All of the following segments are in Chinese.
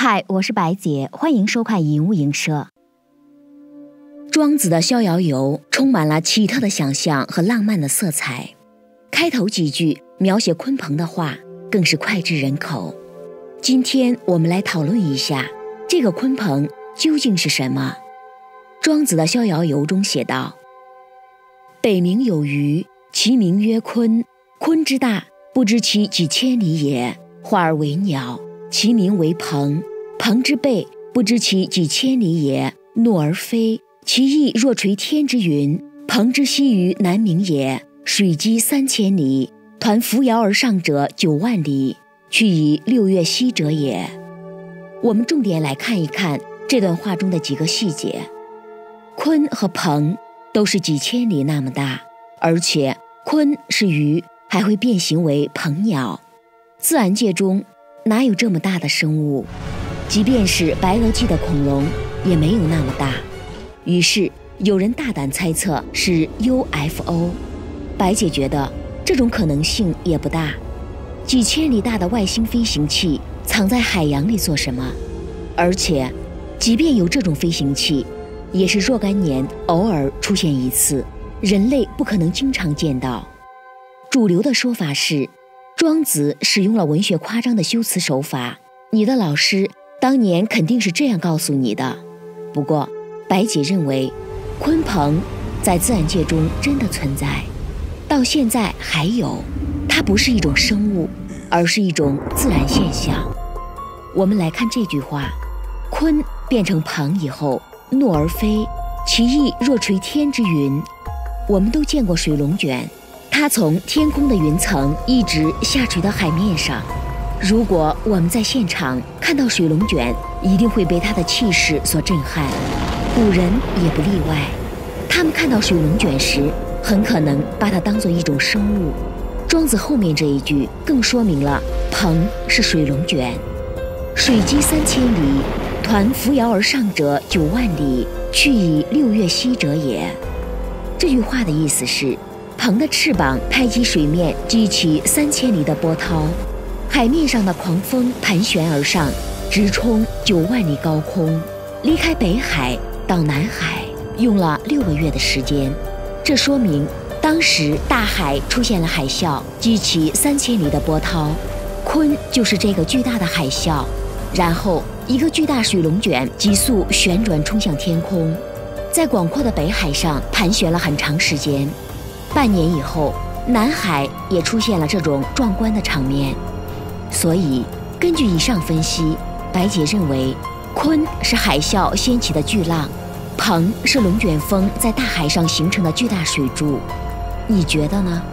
嗨，我是白姐，欢迎收看影物影社。庄子的《逍遥游》充满了奇特的想象和浪漫的色彩，开头几句描写鲲鹏的话更是脍炙人口。今天我们来讨论一下这个鲲鹏究竟是什么。庄子的《逍遥游》中写道：北冥有鱼，其名曰鲲。鲲之大，不知其几千里也，化而为鸟，其名为鹏。鹏之背，不知其几千里也，诺而飞，其翼若垂天之云。鹏之息于南冥也，水击3000里，抟扶摇而上者9万里，去以6月息者也。我们重点来看一看这段话中的几个细节。鲲和鹏都是几千里那么大，而且鲲是鱼，还会变形为鹏鸟。自然界中哪有这么大的生物？即便是白垩纪的恐龙也没有那么大。于是有人大胆猜测是 UFO。 白姐觉得这种可能性也不大。几千里大的外星飞行器藏在海洋里做什么？而且即便有这种飞行器，也是若干年偶尔出现一次，人类不可能经常见到。主流的说法是庄子使用了文学夸张的修辞手法，你的老师当年肯定是这样告诉你的。不过白姐认为鲲鹏在自然界中真的存在，到现在还有，它不是一种生物，而是一种自然现象。我们来看这句话：鲲变成鹏以后，诺而飞，其翼若垂天之云。我们都见过水龙卷，它从天空的云层一直下垂到海面上。如果我们在现场看到水龙卷，一定会被它的气势所震撼。古人也不例外，他们看到水龙卷时，很可能把它当作一种生物。庄子后面这一句更说明了鹏是水龙卷。水击3000里，抟扶摇而上者9万里，去以6月息者也。这句话的意思是，鹏的翅膀拍击水面，激起3000里的波涛，海面上的狂风盘旋而上，直冲9万里高空，离开北海到南海用了6个月的时间。这说明当时大海出现了海啸，激起3000里的波涛，鲲就是这个巨大的海啸。然后一个巨大水龙卷急速旋转冲向天空，在广阔的北海上盘旋了很长时间。半年以后，南海也出现了这种壮观的场面。所以根据以上分析，白姐认为鲲是海啸掀起的巨浪，鹏是龙卷风在大海上形成的巨大水柱。你觉得呢？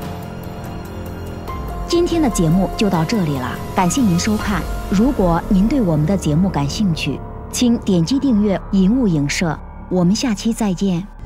今天的节目就到这里了，感谢您收看。如果您对我们的节目感兴趣，请点击订阅影物影社。我们下期再见。